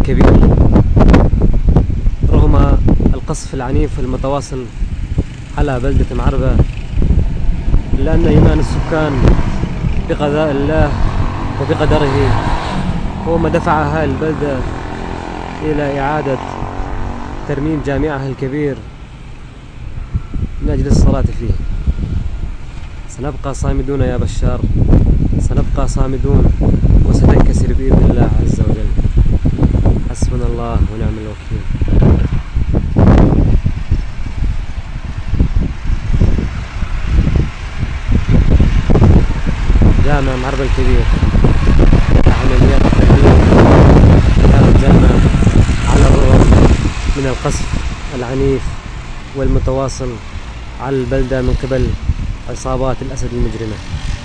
الكبير رغم القصف العنيف المتواصل على بلدة معربة، لأن إيمان السكان بقضاء الله وبقدره هو ما دفع أهالي البلدة إلى إعادة ترميم جامعها الكبير من أجل الصلاة فيه. سنبقى صامدون يا بشار، سنبقى صامدون وستنكسر بإذن الله عز وجل. حسبنا الله ونعم الوكيل. جامع معربة الكبير عمليات الترميم كانت جامعة على الرغم من القصف العنيف والمتواصل على البلدة من قبل عصابات الأسد المجرمة.